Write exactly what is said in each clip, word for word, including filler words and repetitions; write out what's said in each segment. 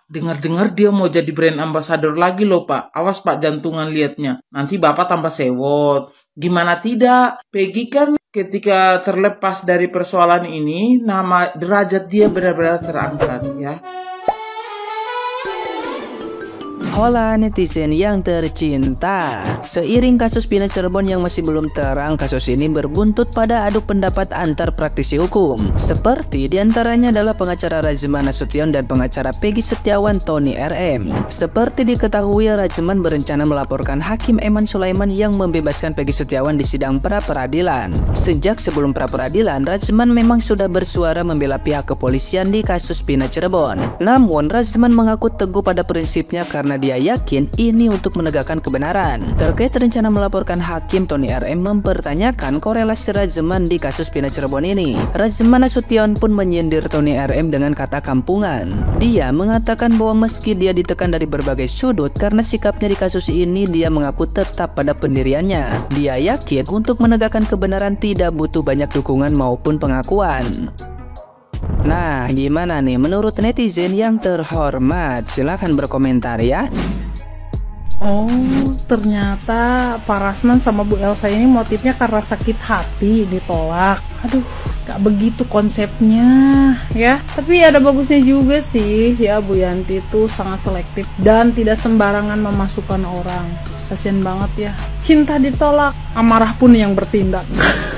Dengar-dengar dia mau jadi brand ambassador lagi loh Pak. Awas Pak jantungan liatnya. Nanti Bapak tambah sewot. Gimana tidak? Peggy kan ketika terlepas dari persoalan ini, nama derajat dia benar-benar terangkat ya. Hola netizen yang tercinta. Seiring kasus Pina Cirebon yang masih belum terang, kasus ini berbuntut pada adu pendapat antar praktisi hukum. Seperti diantaranya adalah pengacara Rajman Nasution dan pengacara Peggy Setiawan Tony R M. Seperti diketahui, Rajman berencana melaporkan Hakim Eman Sulaiman yang membebaskan Peggy Setiawan di sidang pra-peradilan. Sejak sebelum pra-peradilan, Rajman memang sudah bersuara membela pihak kepolisian di kasus Pina Cirebon. Namun, Rajman mengaku teguh pada prinsipnya karena dia yakin ini untuk menegakkan kebenaran. Terkait rencana melaporkan Hakim, Tony R M mempertanyakan korelasi Rajman di kasus Pina Cirebon ini. Rajman Nasution pun menyindir Tony R M dengan kata kampungan. Dia mengatakan bahwa meski dia ditekan dari berbagai sudut karena sikapnya di kasus ini, dia mengaku tetap pada pendiriannya. Dia yakin untuk menegakkan kebenaran tidak butuh banyak dukungan maupun pengakuan. Nah, gimana nih menurut netizen yang terhormat? Silahkan berkomentar ya. Oh, ternyata Pak Rasman sama Bu Elsa ini motifnya karena sakit hati ditolak. Aduh, gak begitu konsepnya ya. Tapi ada bagusnya juga sih ya, Bu Yanti itu sangat selektif dan tidak sembarangan memasukkan orang. Kasian banget ya, cinta ditolak, amarah pun yang bertindak.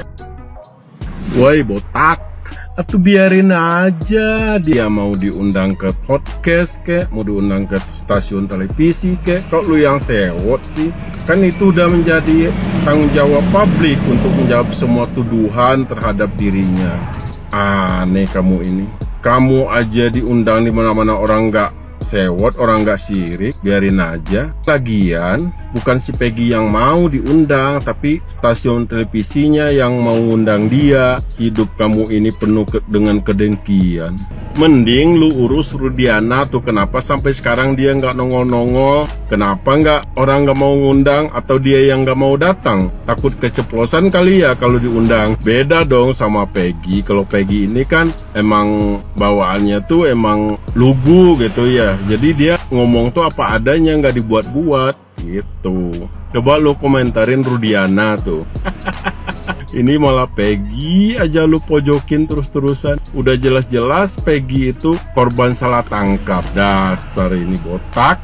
Woi botak, atuh biarin aja dia mau diundang ke podcast kek, mau diundang ke stasiun televisi kek. Kok lu yang sewot sih? Kan itu udah menjadi tanggung jawab publik untuk menjawab semua tuduhan terhadap dirinya. Aneh kamu ini. Kamu aja diundang di mana-mana orang nggak sewot, orang nggak sirik, biarin aja. Lagian bukan si Peggy yang mau diundang, tapi stasiun televisinya yang mau undang dia. Hidup kamu ini penuh ke dengan kedengkian. Mending lu urus Rudiana tuh, kenapa sampai sekarang dia nggak nongol-nongol? Kenapa nggak orang nggak mau ngundang, atau dia yang nggak mau datang? Takut keceplosan kali ya kalau diundang. Beda dong sama Peggy. Kalau Peggy ini kan emang bawaannya tuh emang lugu gitu ya. Jadi dia ngomong tuh apa adanya, nggak dibuat-buat gitu. Coba lu komentarin Rudiana tuh. Ini malah Peggy aja lu pojokin terus-terusan. Udah jelas-jelas Peggy itu korban salah tangkap. Dasar ini botak.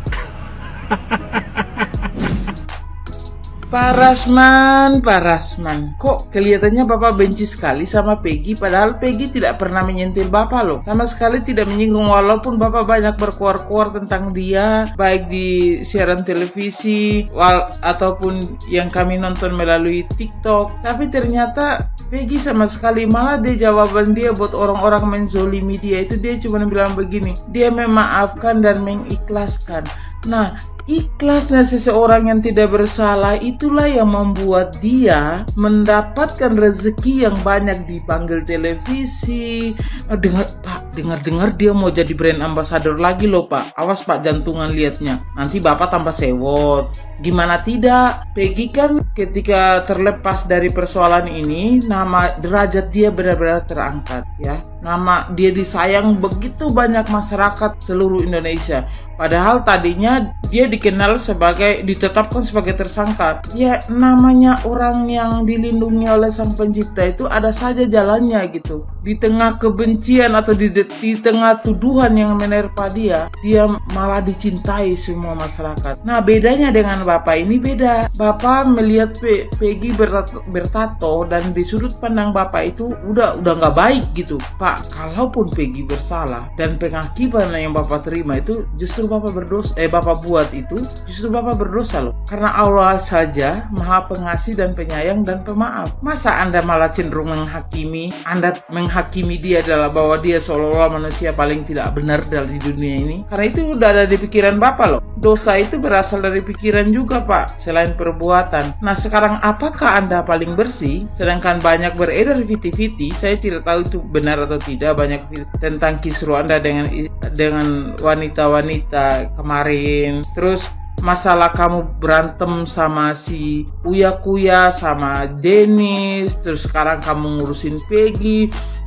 Pak Rasman, Pak Rasman, kok kelihatannya Bapak benci sekali sama Peggy, padahal Peggy tidak pernah menyentil Bapak loh. Sama sekali tidak menyinggung, walaupun Bapak banyak berkuar-kuar tentang dia, baik di siaran televisi wal ataupun yang kami nonton melalui TikTok. Tapi ternyata Peggy sama sekali, malah dia jawaban dia buat orang-orang menzolimi dia itu, dia cuma bilang begini, dia memaafkan dan mengikhlaskan. Nah, ikhlasnya seseorang yang tidak bersalah itulah yang membuat dia mendapatkan rezeki yang banyak, dipanggil televisi. Dengar Pak, dengar-dengar dia mau jadi brand ambassador lagi loh Pak. Awas Pak jantungan liatnya. Nanti Bapak tambah sewot. Gimana tidak? Peggy kan ketika terlepas dari persoalan ini, nama derajat dia benar-benar terangkat ya. Nama dia disayang begitu banyak masyarakat seluruh Indonesia. Padahal tadinya dia dikenal sebagai, ditetapkan sebagai tersangka. Ya namanya orang yang dilindungi oleh Sang Pencipta itu ada saja jalannya gitu. Di tengah kebencian atau di, di tengah tuduhan yang menerpa dia, dia malah dicintai semua masyarakat. Nah bedanya dengan Bapak ini beda. Bapak melihat Pe Peggy bertato, bertato dan di sudut pandang Bapak itu udah udah nggak baik gitu. Pak, kalaupun Peggy bersalah dan pengakiban yang Bapak terima itu justru Bapak berdosa, eh Bapak buat itu justru Bapak berdosa loh. Karena Allah saja Maha Pengasih dan Penyayang dan Pemaaf. Masa Anda malah cenderung menghakimi, Anda menghakimi dia adalah bahwa dia seolah-olah manusia paling tidak benar di dunia ini? Karena itu udah ada di pikiran Bapak loh. Dosa itu berasal dari pikiran juga Pak, selain perbuatan. Nah sekarang apakah Anda paling bersih? Sedangkan banyak beredar viti-viti, saya tidak tahu itu benar atau tidak, banyak tentang kisruh Anda dengan dengan wanita-wanita kemarin. Terus masalah kamu berantem sama si Uya Kuya, sama Dennis, terus sekarang kamu ngurusin Peggy.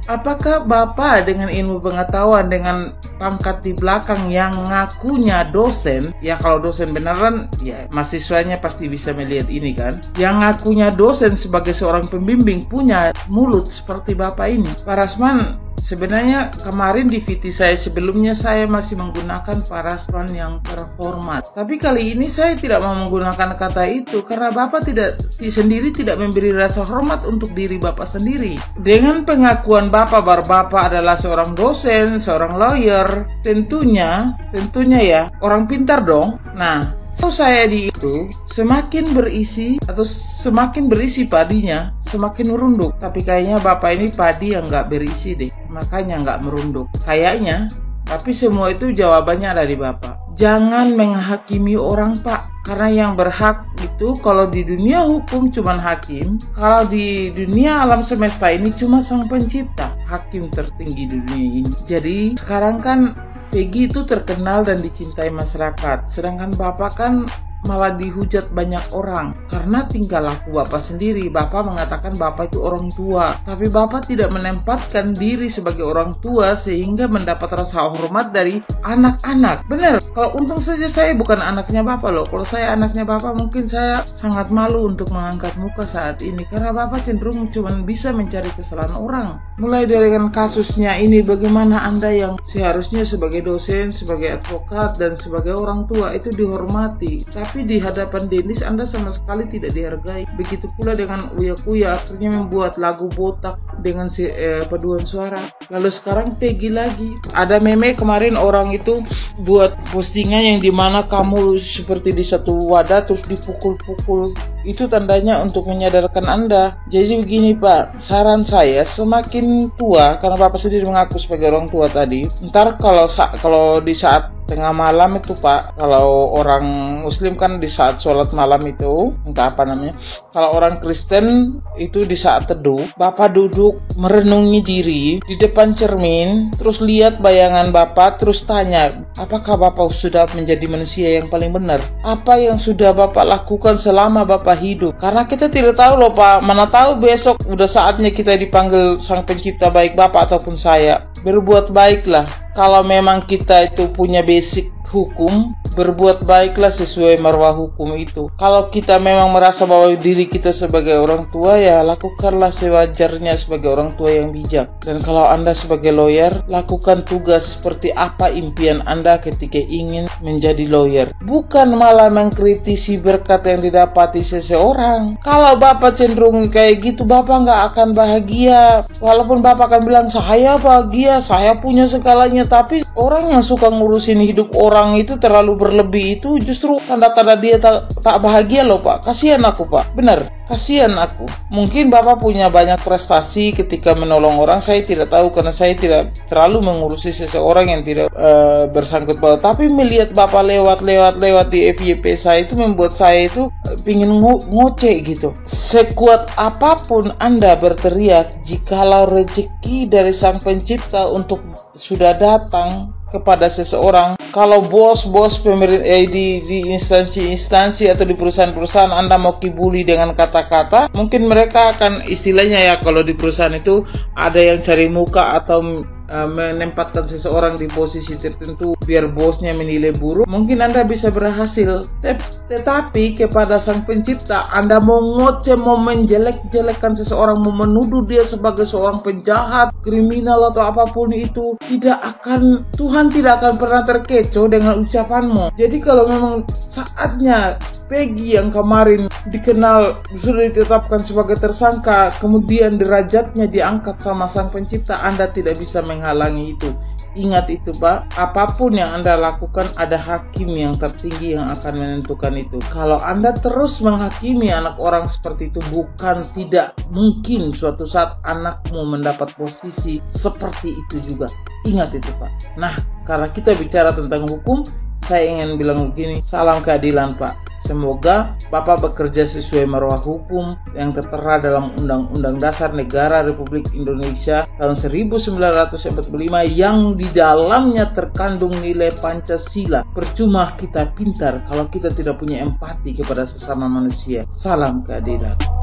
Apakah Bapak dengan ilmu pengetahuan, dengan pangkat di belakang yang ngakunya dosen, ya kalau dosen beneran, ya mahasiswanya pasti bisa melihat ini kan, yang ngakunya dosen sebagai seorang pembimbing punya mulut seperti Bapak ini? Pak Rasman, sebenarnya kemarin di V T saya sebelumnya saya masih menggunakan Pak Rasman yang terhormat. Tapi kali ini saya tidak mau menggunakan kata itu karena Bapak tidak sendiri tidak memberi rasa hormat untuk diri Bapak sendiri. Dengan pengakuan Bapak bahwa Bapak adalah seorang dosen, seorang lawyer, tentunya, tentunya ya orang pintar dong. Nah, so saya di itu semakin berisi atau semakin berisi padinya semakin merunduk. Tapi kayaknya Bapak ini padi yang nggak berisi deh, makanya nggak merunduk kayaknya. Tapi semua itu jawabannya ada di Bapak. Jangan menghakimi orang Pak, karena yang berhak itu kalau di dunia hukum cuman hakim, kalau di dunia alam semesta ini cuma Sang Pencipta, hakim tertinggi di dunia ini. Jadi sekarang kan Peggy itu terkenal dan dicintai masyarakat, sedangkan Bapak kan malah dihujat banyak orang karena tingkah laku Bapak sendiri. Bapak mengatakan Bapak itu orang tua, tapi Bapak tidak menempatkan diri sebagai orang tua sehingga mendapat rasa hormat dari anak-anak. Benar, kalau untung saja saya bukan anaknya Bapak loh. Kalau saya anaknya Bapak mungkin saya sangat malu untuk mengangkat muka saat ini karena Bapak cenderung cuma bisa mencari kesalahan orang. Mulai dari kan kasusnya ini, bagaimana Anda yang seharusnya sebagai dosen, sebagai advokat, dan sebagai orang tua itu dihormati, tapi di hadapan Dennis Anda sama sekali tidak dihargai. Begitu pula dengan Uya Kuya, akhirnya membuat lagu botak dengan si, eh, paduan suara. Lalu sekarang Peggy lagi. Ada meme kemarin orang itu buat postingan yang dimana kamu seperti di satu wadah terus dipukul-pukul. Itu tandanya untuk menyadarkan Anda. Jadi begini Pak, saran saya semakin tua, karena Bapak sendiri mengaku sebagai orang tua tadi, ntar kalau kalau di saat tengah malam itu Pak, kalau orang Muslim kan di saat sholat malam itu, entah apa namanya, kalau orang Kristen itu di saat teduh, Bapak duduk merenungi diri di depan cermin, terus lihat bayangan Bapak, terus tanya, apakah Bapak sudah menjadi manusia yang paling benar? Apa yang sudah Bapak lakukan selama Bapak hidup? Karena kita tidak tahu loh Pak, mana tahu besok udah saatnya kita dipanggil Sang Pencipta, baik Bapak ataupun saya. Berbuat baiklah. Kalau memang kita itu punya basic hukum, berbuat baiklah sesuai marwah hukum itu. Kalau kita memang merasa bahwa diri kita sebagai orang tua, ya lakukanlah sewajarnya sebagai orang tua yang bijak. Dan kalau Anda sebagai lawyer, lakukan tugas seperti apa impian Anda ketika ingin menjadi lawyer. Bukan malah mengkritisi berkat yang didapati seseorang. Kalau Bapak cenderung kayak gitu, Bapak nggak akan bahagia. Walaupun Bapak akan bilang, saya bahagia, saya punya segalanya. Tapi orang yang suka ngurusin hidup orang itu terlalu berlebih, itu justru tanda-tanda dia tak, tak bahagia loh Pak. Kasihan aku Pak, benar, kasihan aku. Mungkin Bapak punya banyak prestasi ketika menolong orang, saya tidak tahu karena saya tidak terlalu mengurusi seseorang yang tidak uh, bersangkut paut. Tapi melihat Bapak lewat-lewat-lewat di F Y P saya itu membuat saya itu uh, pingin ngo- ngoceh gitu. Sekuat apapun Anda berteriak, jikalau rezeki dari Sang Pencipta untuk sudah datang kepada seseorang, kalau bos-bos pemerintah eh, di, di instansi-instansi atau di perusahaan-perusahaan Anda mau kibuli dengan kata-kata, mungkin mereka akan istilahnya ya, kalau di perusahaan itu ada yang cari muka atau uh, menempatkan seseorang di posisi tertentu biar bosnya menilai buruk. Mungkin Anda bisa berhasil, Tet- tetapi kepada Sang Pencipta Anda mau ngoceh, mau menjelek-jelekkan seseorang, mau menuduh dia sebagai seorang penjahat, kriminal atau apapun itu, tidak akan, Tuhan tidak akan pernah terkecoh dengan ucapanmu. Jadi kalau memang saatnya Peggy yang kemarin dikenal sudah ditetapkan sebagai tersangka, kemudian derajatnya diangkat sama Sang Pencipta, Anda tidak bisa menghalangi itu. Ingat itu Pak, apapun yang Anda lakukan ada hakim yang tertinggi yang akan menentukan itu. Kalau Anda terus menghakimi anak orang seperti itu, bukan tidak mungkin suatu saat anakmu mendapat posisi seperti itu juga. Ingat itu Pak. Nah, karena kita bicara tentang hukum, saya ingin bilang begini, salam keadilan Pak. Semoga Bapak bekerja sesuai marwah hukum yang tertera dalam Undang-Undang Dasar Negara Republik Indonesia tahun seribu sembilan ratus empat puluh lima yang di dalamnya terkandung nilai Pancasila. Percuma kita pintar kalau kita tidak punya empati kepada sesama manusia. Salam keadilan.